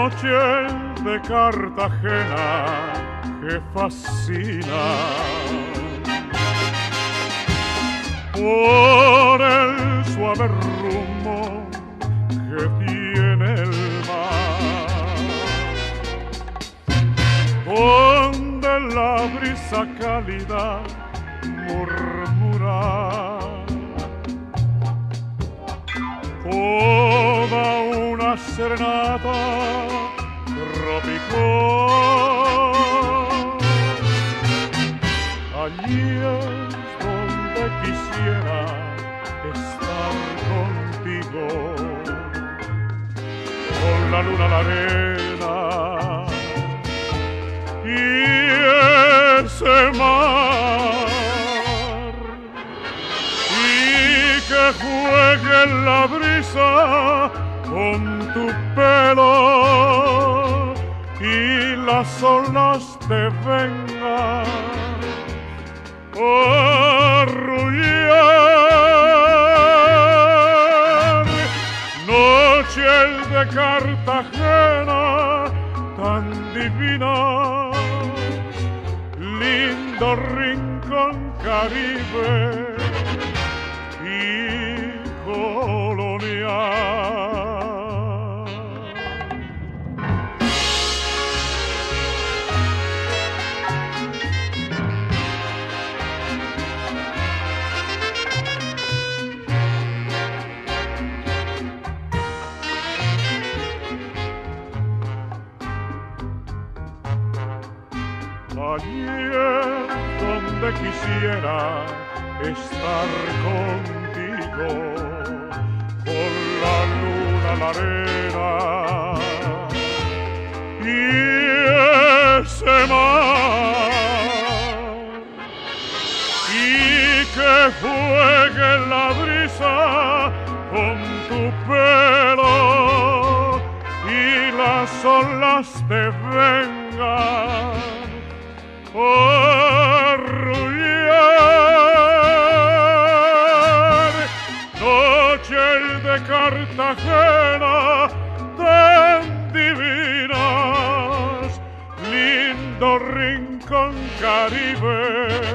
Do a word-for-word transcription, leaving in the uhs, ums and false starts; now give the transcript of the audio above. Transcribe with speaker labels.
Speaker 1: Noches de Cartagena que fascina por el suave rumbo que tiene el mar, donde la brisa cálida murmura toda una serenata tropical. Allí es donde quisiera estar contigo, con la luna a la arena y ese mar, y que juegue la brisa con tu pelo y las olas te vengan a arrullar. Noches de Cartagena tan divinas, lindo rincón Caribe y colonial. Allí es donde quisiera estar contigo, con la luna a la arena y ese mar, y que juegue la brisa con tu pelo y las olas te vengan a arrullar. Noches de Cartagena tan divinas, lindo rincón Caribe